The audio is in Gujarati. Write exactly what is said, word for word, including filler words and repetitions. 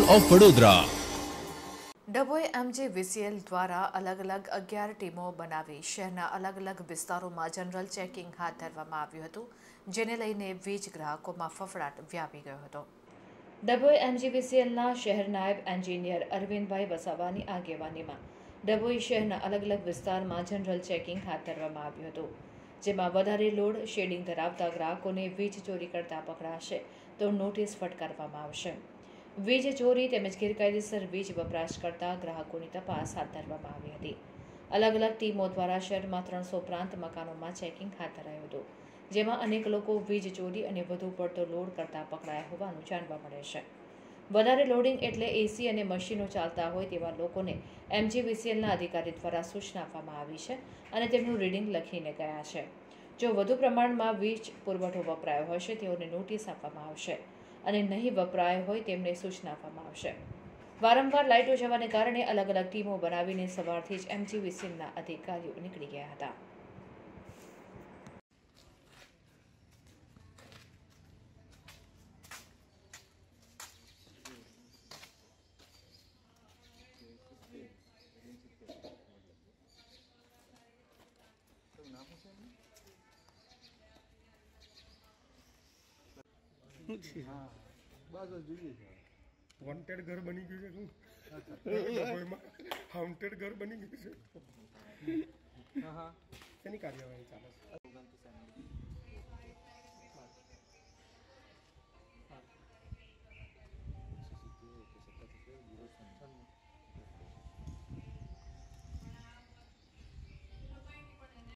ઓફ વડોદરા। ડભોઈ એમજીવીસીએલ દ્વારા અલગ અલગ અગિયાર ટીમો બનાવી શહેરના અલગ અલગ વિસ્તારોમાં જનરલ ચેકિંગ હાથ ધરવામાં આવ્યું હતું, જેને લઈને વીજ ગ્રાહકોમાં ફફડાટ વ્યાપી ગયો હતો। ડભોઈ એમજીવીસીએલના શહેર નાયબ એન્જિનિયર અરવિંદભાઈ વસાવાની આગેવાનીમાં ડભોઈ શહેરના અલગ અલગ વિસ્તારમાં જનરલ ચેકિંગ હાથ ધરવામાં આવ્યું હતું, જેમાં વધારે લોડ શેડિંગ ધરાવતા ગ્રાહકોને વીજ ચોરી કરતા પકડાશે તો નોટિસ ફટકારવામાં આવશે। વીજ ચોરી તેમજ ગેરકાયદેસર વીજ વપરાશ કરતા ગ્રાહકોની તપાસ હાથ ધરવામાં આવી હતી। અલગ અલગ ટીમો દ્વારા શહેરમાં ત્રણસો ઉપરાંત મકાનોમાં ચેકિંગ હાથ ધરાયું હતું, જેમાં અનેક લોકો વીજ ચોરી અને વધુ પડતો લોડ કરતા પકડાયા હોવાનું જાણવા મળે છે। વધારે લોડિંગ એટલે એસી અને મશીનો ચાલતા હોય તેવા લોકોને એમજીવીસીએલના અધિકારી દ્વારા સૂચના આપવામાં આવી છે અને તેમનું રીડિંગ લખીને ગયા છે। જો વધુ પ્રમાણમાં વીજ પુરવઠો વપરાયો હશે તેઓને નોટિસ આપવામાં આવશે અને નહીં વપરાયો હોય તેમને સૂચના આપવામાં આવશે। વારંવાર લાઇટો જવાને કારણે અલગ અલગ ટીમો બનાવીને સવારથી જ એમજીવીસીએલના અધિકારીઓ નીકળી ગયા હતા। વોન્ટેડ ઘર બની ગયું છે, શું હાઉન્ટેડ ઘર બની ગયું છે। શેની કાર્યવાહી ચાલે છે?